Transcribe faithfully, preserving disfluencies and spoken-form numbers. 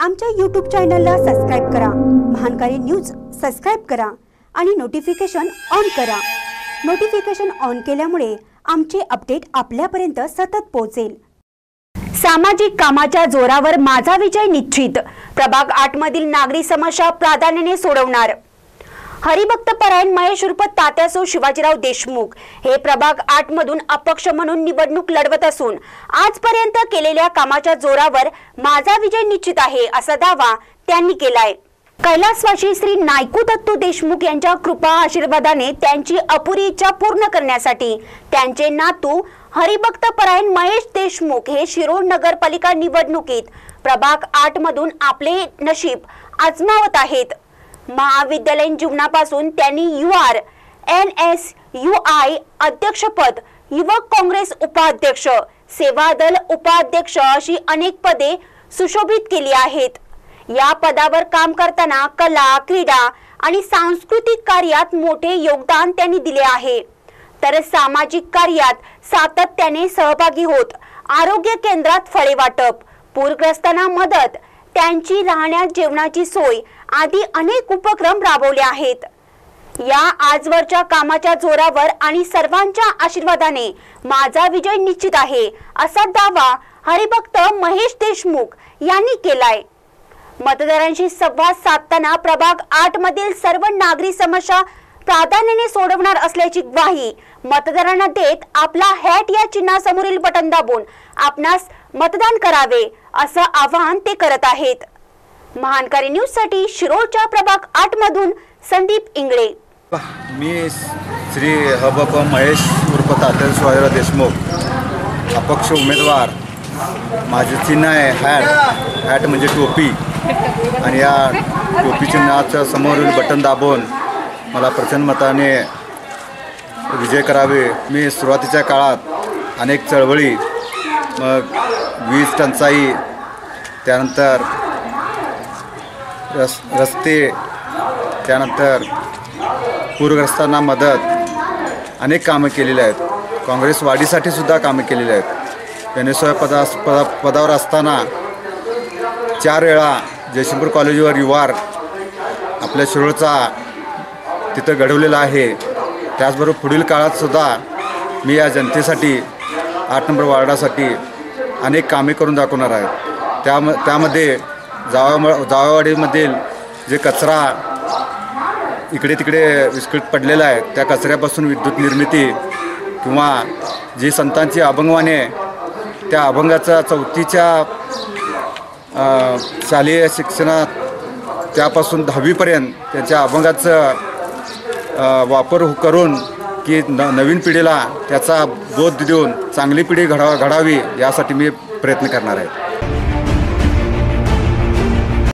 आमच्या यूट्यूब चॅनलला सबस्क्राइब करा, महानकारी न्यूज सबस्क्राइब करा आणि नोटिफिकेशन ऑन करा। नोटिफिकेशन ऑन केल्यामुळे आमचे अपडेट आपल्यापर्यंत सतत पोहोचेल। सामाजिक कामाच्या जोरावर माझा विजय निश्चित, प्रभाग आठ मधील नागरी समस्या प्राधान्याने सोडवणार। हरिभक्त परायण महेश उर्फ तात्यासो शिवाजीराव देशमुख हे प्रभाग आठ मधून अपक्ष म्हणून निवडणूक लढवत असून आजपर्यंत केलेल्या कामाच्या जोरावर माझा विजय निश्चित आहे असा दावा त्यांनी केलाय। कैलासवासी श्री नायकू दत्तू देशमुख यांच्या कृपा आशीर्वादाने त्यांची अपुरी इच्छा पूर्ण करण्यासाठी त्यांचे नातू हरिभक्त परायण महेश देशमुख हे शिरोळ नगरपालिका निवडणुकीत प्रभाग आठ मधून आपले नशीब आजमावत आहेत। महाविद्यालयीन जीवनापासून त्यांनी U R N S U I अध्यक्षपद, युवक काँग्रेस उपाध्यक्ष, सेवा दल उपाध्यक्ष अशी अनेक पदे सुशोभित केली आहेत। या पदावर काम करताना कला, क्रीडा आणि सांस्कृतिक कार्यात मोठे योगदान त्यांनी दिले आहे, तर सामाजिक कार्यात सातत्याने सहभागी होत आरोग्य केंद्रात फळे वाटप, पूरग्रस्तांना मदत, त्यांची राहण्या जेवणाची सोय आदी अनेक उपक्रम राबवले आहेत। या आजवरच्या कामाच्या जोरावर आणि सर्वांच्या आशीर्वादाने माझा विजय निश्चित आहे असा दावा हरिभक्त महेश देशमुख यांनी केलाय। मतदारांशी संवाद साधताना प्रभाग आठ मधील सर्व नागरी समस्या प्राधान्याने सोडवणार असल्याची ग्वाही मतदारांना देत आपला हॅट या चिन्हासमोरील बटन दाबून आपणास मतदान करावे असं आवाहन ते करत आहेत। महानकारी न्यूज साठी शिरोळच्या प्रभाग आठ मधून संदीप इंगळे। मी श्री हबप महेश उर्फ तात्या शिवाजीराव देशमुख अपक्ष उमेदवार। माझे चिन्ह आहे हॅट, हॅट म्हणजे टोपी, आणि या टोपी चिन्हाच्या समोरील बटन दाबून मला प्रचंड मताने विजय करावे। मी सुरुवातीच्या काळात अनेक चळवळी, मग वीज टंचाई, त्यानंतर रस रस्ते, त्यानंतर पूरग्रस्तांना मदत, अनेक कामं केलेली आहेत। काँग्रेस वाढीसाठी सुद्धा कामं केलेली आहेत। पेनेस्वाय पदा पदा पदावर असताना चार वेळा जयसिंगपूर कॉलेजवर युवार आपल्या शिरोळचा तिथं घडवलेला आहे। त्याचबरोबर पुढील काळात सुद्धा मी या जनतेसाठी आठ नंबर वार्डासाठी अनेक कामे करून दाखवणार आहे। त्या त्यामध्ये जावा जावावाडीमधील जे कचरा इकडे तिकडे विस्कळीत पडलेला आहे, त्या कचऱ्यापासून विद्युत निर्मिती, किंवा जी संतांची अभंगवाणी आहे त्या अभंगाचा चौथीच्या शालेय शिक्षणात त्यापासून दहावीपर्यंत त्यांच्या अभंगाचं वापर करून की न नवीन पिढीला त्याचा बोध देऊन चांगली पिढी घडा घडावी यासाठी मी प्रयत्न करणार आहे।